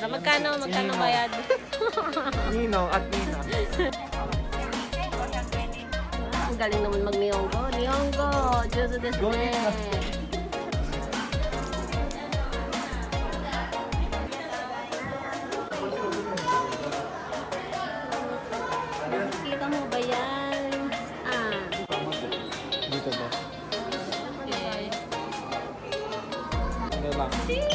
bayaran. Magkano bayad? Ninong at Nina. Ang galing naman mag-nihongo. Nihongo! Juzo desu ne. Kita mo ba yan? Dito ba? Okay. Ano lang?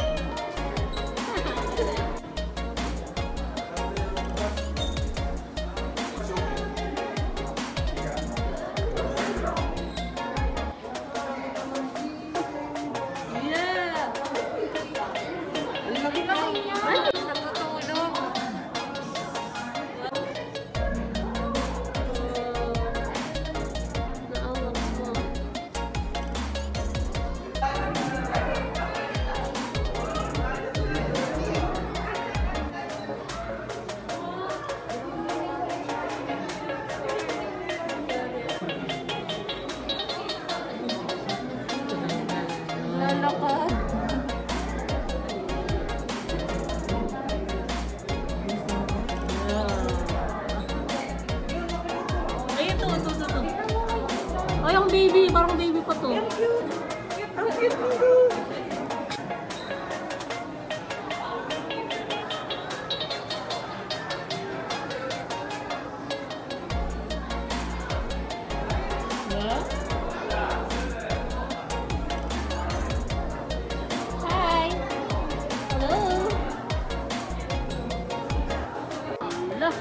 Ay, ang baby. Parang baby pa to. Ang cute. Ang cute mo. Hi. Hello. Look,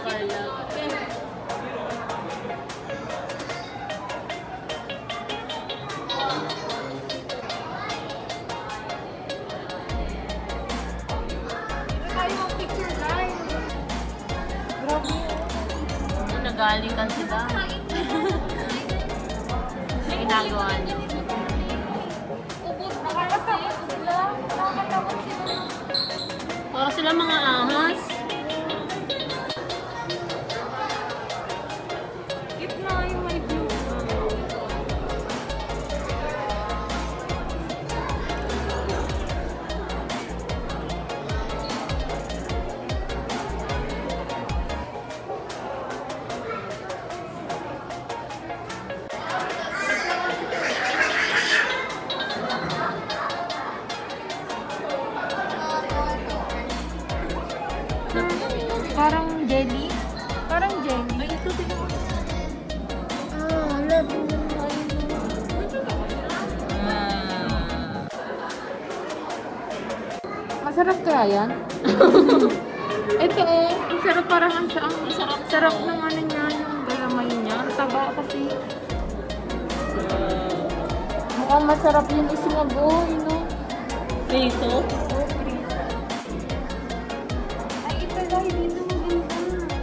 nagaling kan sila. May ginagawa niya. Para sila mga ahas. Gitna yung may view. Parang jelly. Parang jelly. Ay, ito din ako. Love mo masarap kaya yan? Ito ang sarap parang ang sarap ng ano niya, yung galamay niya. Ang taba kasi. Mukhang masarap yung isinagoy, no? Prito? Ay, ito dahil dito maganda.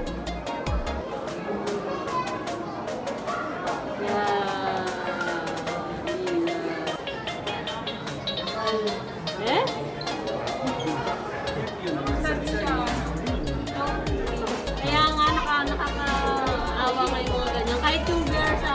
Eh? Kaya nga nakakaawa nga yung mga ganyan. Kahit yung bear sa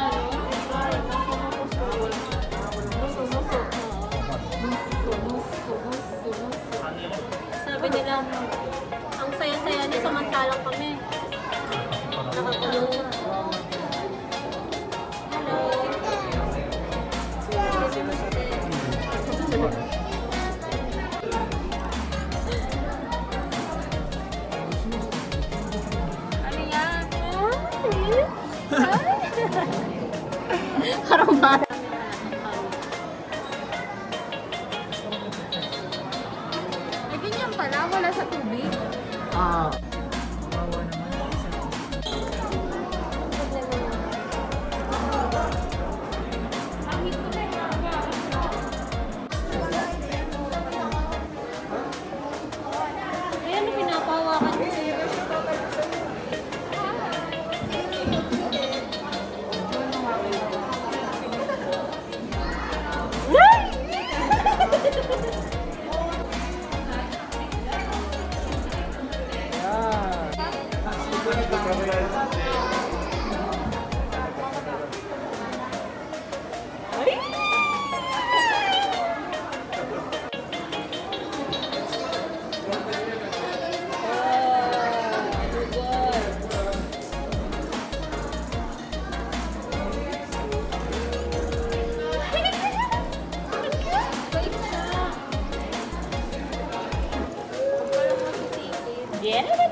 sabi nila, ang saya-saya niya samantalang kami. Nakakulong na. Ano yan? Parang bata. Ay, ganyan pala. Wala sa tubig. Ayan, pinapawakan ko siya. Yeah.